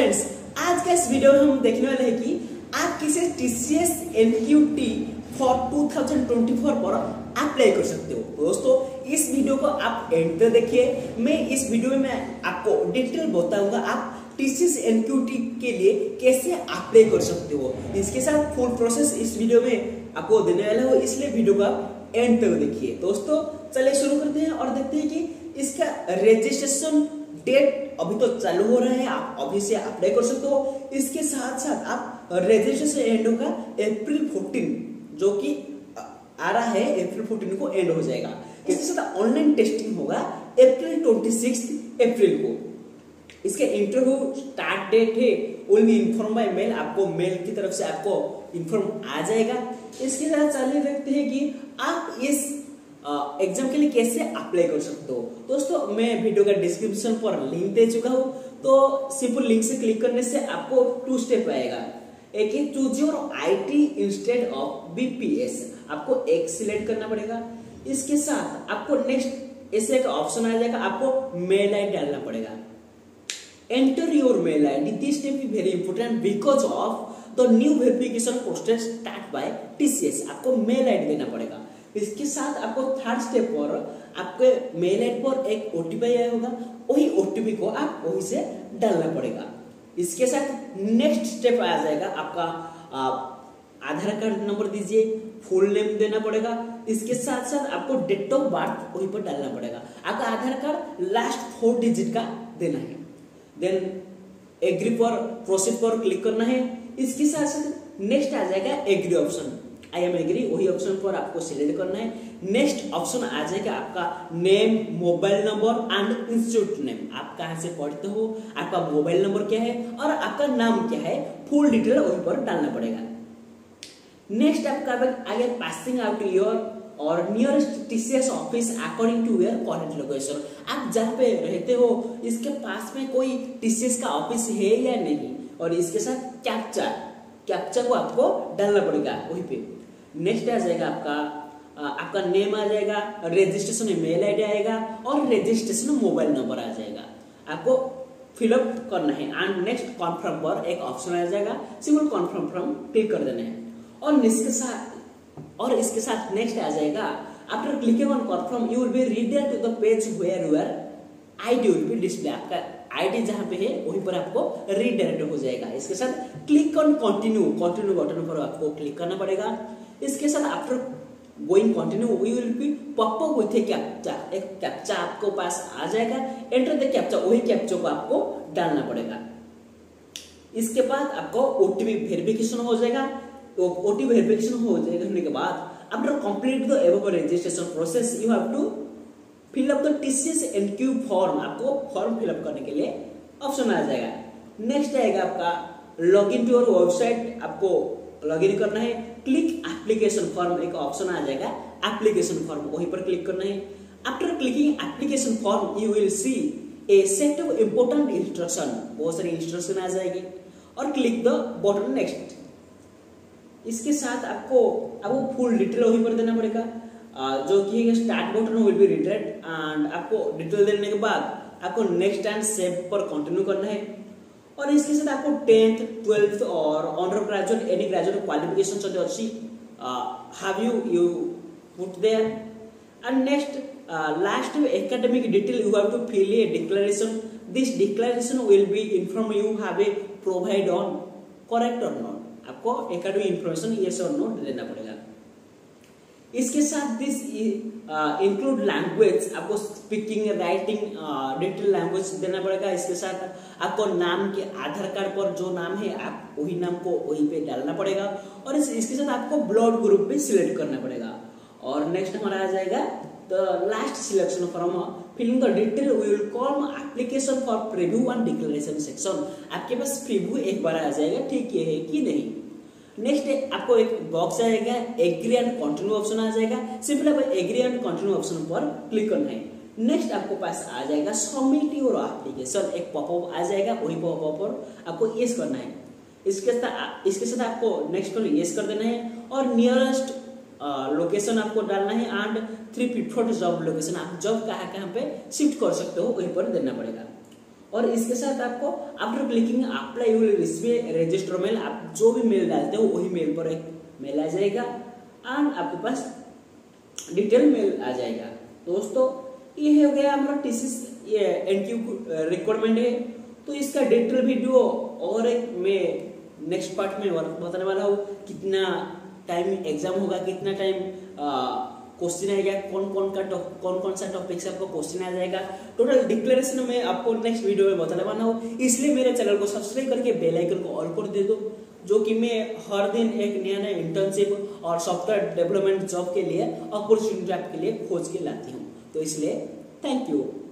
Friends, आज का इस वीडियो में हम देखने वाले हैं कि आप किसे TCS NQT फॉर 2024 पर अप्लाई कर सकते हो। दोस्तों, इस वीडियो को आप एंड तक देखिए। मैं इस वीडियो में मैं आपको डिटेल बताऊंगा आप TCS NQT के लिए कैसे अप्लाई कर सकते हो। इसके साथ फुल प्रोसेस इस वीडियो में आपको देने वाला हो, इसलिए वीडियो को आप एंड तक देखिए। दोस्तों, चलिए शुरू करते हैं और देखते हैं कि इसका रजिस्ट्रेशन डेट अभी तो चालू हो रहा है, आप अभी से अप्लाई कर सकते हो। इसके साथ साथ आप रजिस्ट्रेशन एंड होगा अप्रैल 14, जो कि आ रहा है अप्रैल 14 को एंड हो जाएगा। इसके साथ ऑनलाइन टेस्टिंग होगा अप्रैल 26 अप्रैल को। इसके इंटरव्यू स्टार्ट डेट है will be inform by mail, आपको मेल की तरफ से आपको इन्फॉर्म आ जाएगा। इसके साथ चलिए देखते हैं कि आप इस एग्जाम के लिए कैसे अप्लाई कर सकते हो। दोस्तों, मैं वीडियो का डिस्क्रिप्शन पर लिंक दे चुका हूं, तो सिंपल लिंक से क्लिक करने से आपको 2 स्टेप आएगा। एक है choose your IT instead of BPS, आपको एक सिलेक्ट करना पड़ेगा। इसके साथ आपको नेक्स्ट ऐसे एक ऑप्शन आ जाएगा, आपको मेल ID डालना पड़ेगा। Enter your mail ID, this step is very important because of the new verification process start by TCS, आपको मेल ID देना पड़ेगा। इसके साथ आपको थर्ड स्टेप पर आपके मेल आईडी पर एक OTP आया होगा, वही OTP को आप वही से डालना पड़ेगा। इसके साथ नेक्स्ट स्टेप आ जाएगा, आपका आधार कार्ड नंबर दीजिए, फुल नेम देना पड़ेगा। इसके साथ साथ आपको डेट ऑफ बर्थ वही पर डालना पड़ेगा। आपका आधार कार्ड लास्ट 4 डिजिट का देना है। देन एग्री पर प्रोसीड पर क्लिक करना है। इसके साथ साथ नेक्स्ट आ जाएगा agree option, I am agree, वही ऑप्शन पर आपको सिलेक्ट करना है। नेक्स्ट ऑप्शन आ जाएगा आपका name, mobile number and institute name, आप कहां से पढ़ते हो, आपका मोबाइल नंबर क्या है और आपका नाम क्या है, फुल डिटेल वहीं पर डालना पड़ेगा। नेक्स्ट आपका आगे पासिंग आउट योर और nearest TCS office according to your current location, आप जहाँ पे रहते हो इसके पास में कोई TCS का ऑफिस है या नहीं, और इसके साथ कैप्चा को आपको डालना पड़ेगा वहीं पे। नेक्स्ट आ जाएगा आपका नेम आ जाएगा, रजिस्ट्रेशन मेल ID आएगा और रजिस्ट्रेशन मोबाइल नंबर आ जाएगा, आपको फिलअप करना है। एंड नेक्स्ट कॉन्फर्म पर एक ऑप्शन आ जाएगा, सिंपल कॉन्फर्म फ्रॉम क्लिक कर देना है। और इसके साथ नेक्स्ट आ जाएगा, after clicking on confirm you will be redirect to the page where your ID will be display, आपका ID जहां पे है वहीं पर आपको रीडायरेक्ट हो जाएगा। इसके साथ क्लिक ऑन कंटिन्यू बटन पर आपको क्लिक करना पड़ेगा। इसके साथ after going continue we will be pop up with a captcha, एक कैप्चा आपको पास आ जाएगा। एंटर द कैप्चा, वही कैप्चा को आपको डालना पड़ेगा। इसके बाद आपको OTP वेरिफिकेशन हो जाएगा। तो OTP वेरिफिकेशन होने के बाद after complete the above registration process you have to fill up the TCS NQ form, आपको फॉर्म फिलअप करने के लिए ऑप्शन आ जाएगा। नेक्स्ट आएगा आपका log in to your website, आपको लॉग इन करना है। क्लिक एप्लीकेशन फॉर्म, एक ऑप्शन आ जाएगा एप्लीकेशन फॉर्म, वहीं पर क्लिक करना है। After clicking application form you will see a set of important instruction, बहुत सारी इंस्ट्रक्शन आ जाएगी और क्लिक द बटन नेक्स्ट। इसके साथ आपको फुल डिटेल वहीं पर देना पड़ेगा, जो कि start button will be redirect. And आपको डिटेल देने के बाद आपको नेक्स्ट एंड सेव पर कंटिन्यू करना है। और इसके साथ आपको 10th 12th और under graduate any graduate qualification जदि अच्छी have you put there. And next last academic detail you have to fill a declaration, this declaration will be inform you have a provide on correct और not, आपको academic information yes और no देना पड़ेगा। इसके साथ this include language, आपको speaking writing detail language देना पड़ेगा। इसके साथ आपको नाम के आधार कार्ड पर जो नाम है आप वही नाम को वहीं पे डालना पड़ेगा। और इसके साथ आपको ब्लड ग्रुप पे सिलेक्ट करना पड़ेगा। और नेक्स्ट हमारा आ जाएगा the last selection from filling the detail we will call application for preview and declaration section, आपके पास प्रीव्यू एक बार आ जाएगा, ठीक है कि नहीं। नेक्स्ट आपको एक बॉक्स आएगा, एग्री एंड कंटिन्यू ऑप्शन आ जाएगा, सिंपल आप एग्री एंड कंटिन्यू ऑप्शन पर क्लिक करना है। नेक्स्ट आपको पास आ जाएगा सबमिट योर एप्लीकेशन, एक पॉपअप आ जाएगा, वही पॉपअप पर आपको यस करना है। इसके साथ आपको नेक्स्ट पर यस कर देना है और नियरेस्ट लोकेशन आपको डालना है एंड 3 प्रीफर्ड जॉब लोकेशन, आप जॉब कहाँ पे शिफ्ट कर सकते हो वहीं पर देना पड़ेगा। और इसके साथ आपको after clicking apply you will receive register mail, आप जो भी मेल डालते हो वही मेल पर एक मेल आ जाएगा एंड आपके पास डिटेल मेल आ जाएगा। दोस्तों ये हो गया हमारा टीसीएस ये एनक्यू रिक्वायरमेंट है। तो इसका डिटेल वीडियो और एक मैं नेक्स्ट पार्ट में बताने वाला हूँ, कितना टाइम एग्जाम होगा, कितना टाइम क्वेश्चन आएगा, कौन कौन सा टॉपिक से आपको क्वेश्चन आ जाएगा, टोटल डिक्लेरेशन में आपको नेक्स्ट वीडियो में बताने वाला हूँ। इसलिए मेरे चैनल को सब्सक्राइब करके बेल आइकन को ऑल कर दे दो, जो कि मैं हर दिन एक नया इंटर्नशिप और सॉफ्टवेयर डेवलपमेंट जॉब के लिए अपॉर्चुनिटी आपके लिए खोज के लाती हूँ। तो इसलिए थैंक यू।